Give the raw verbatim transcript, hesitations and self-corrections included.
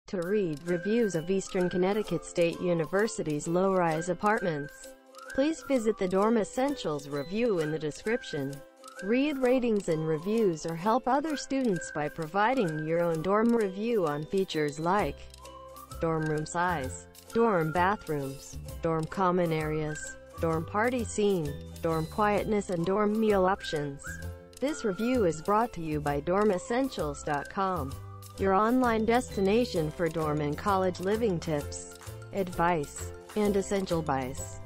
To read reviews of Eastern Connecticut State University's low-rise apartments, please visit the Dorm Essentials review in the description. Read ratings and reviews or help other students by providing your own dorm review on features like dorm room size, dorm bathrooms, dorm common areas, dorm party scene, dorm quietness and dorm meal options. This review is brought to you by dorm essentials dot com, your online destination for dorm and college living tips, advice, and essential buys.